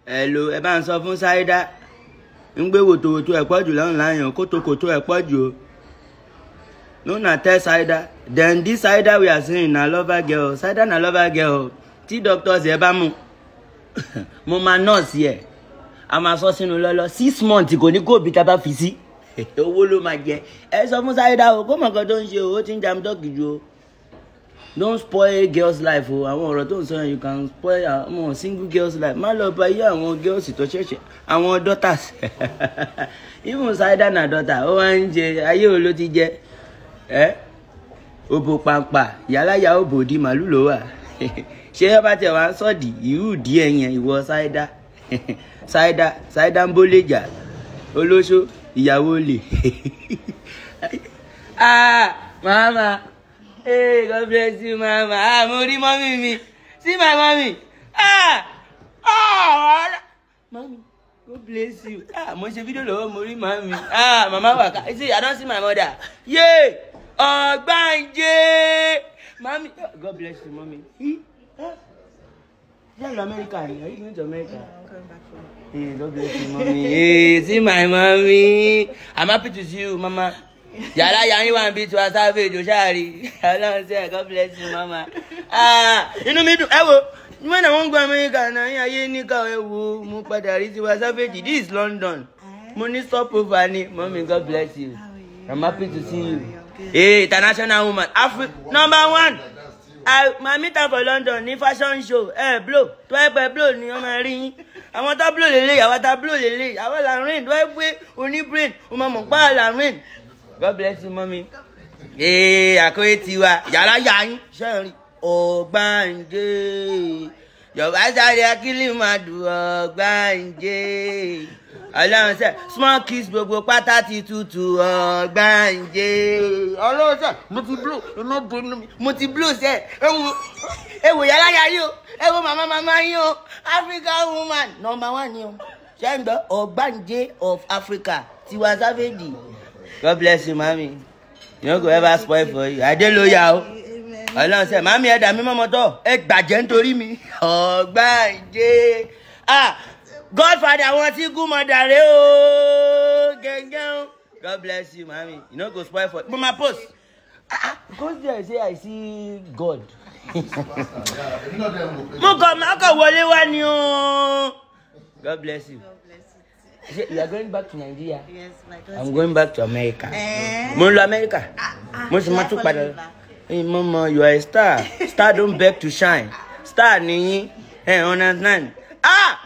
Hello, ẹ bá ń sọ fún Saida. Ń gbé wòtòwòtò ẹ̀ pọ̀jù online, kótókòtò ẹ̀ pọ̀jù. No na tell Saida. Then this Saida we are seeing na lover girl. Saida na lover girl. Tí doctors ẹ bá mú. Mo máa nurse yẹ. A máa sọ sínú lọ́lọ́. 6 months kò ní kó bí tá bá fi sí. Owó ló máa jẹ. Ẹ sọ fún Saida o, kó mọ̀ nǹkan tó ń ṣe o, ó ti ń jam dọ́kì ju o. Don't spoil girls' life o. Àwọn ọ̀rọ̀ tó ń sọ you can spoil àwọn single girls' life. Má lọ bá yé àwọn girls tó ṣẹ̀ṣẹ̀. Àwọn daughters. Even Saida na daughter. Ó wá ń jẹ ayé wo ló ti jẹ. Obo pampa. Yálà ya obo di màlúù ló wà. Ṣé ẹ bá tẹ̀ wá sọ́ọ̀dì ìhù díẹ̀ yẹn ìwọ Saida. Saida ń bólé jà. Olóṣó ìyàwó lè. Mama. Hey, God bless you, mama. Mo rí mommy mi. See my mommy. Mommy, God bless you. Mo ṣe video lọ́wọ́, mo rí mommy. Mama waka. See, I don't see my mother. Yay! Ọ̀gbáǹjẹ́. Mommy, God bless you, mommy. You're in America. Are you going to America? Yeah, I'm coming back from. Hey, God bless you, mommy. Hey, see my mommy. I'm happy to see you, mama. Yàrá yàrá wà níbi tí wàá savage oṣáàrí. Ọlọ́run ṣe God bless you, mama. Inú mi dùn. Ẹ wo, when I wọ́n gbọ́ Amẹ́ríkà náà yín ayé níkà ẹ wo mo padà rí tiwa savage. This is London. Mo ní stop over ni. Mommy, God bless you. I'm happy to see you. Hey, international woman. #1. My meet up for London ní fashion show. Blow. Tó ẹ pẹ́ blow ni wọ́n máa rí yín. Àwọn tá blow lélẹ̀, àwọn tá blow lélẹ̀. Àwọn là ń rìn. Tó ẹ pé oní brain. O máa mọ̀ pa là ń rìn. God bless you, mommy. Àkóyè tiwa. Yàrá yàyín. Sẹ́rin. Ọ̀gbáǹjẹ́. Yorùbá sáré akílì máa dùn Ọ̀gbáǹjẹ́. Ọlọ́run sẹ́, small kiss gbogbo pátá ti tutù Ọ̀gbáǹjẹ́. Ọlọ́run sẹ́, mo ti blow sẹ́. Ẹ wò yàrá yàyín o. Ẹ wò màmá yín o. African woman #1 ni o. Ṣé ń gbọ́ Ọ̀gbáǹjẹ́ of Africa Tiwa Savage. God bless you, mommy. You no go ever spoil for you. I dey loyal o. Ọlọ́run sẹ́, mami ẹ dà mí mọ́mọ́ tọ́. Ẹ gbàjẹ́ nítorí mi. Ọ̀gbáǹjẹ́. Godfather wọn ti gún mọ́ dàrẹ́ o. Gẹ́gẹ́ o. God bless you, mommy. You no go spoil for you. But my post. Because there say I see God. Mo kàn wọlé wá ni o. God bless you. You are going back to Nigeria? Yes, my daughter. I'm going back to America. Mo ń lọ America. Mo sì máa tún padà. Hey, mama, you are a star. Star don't beg to shine. Star nìyí. Hey, understand?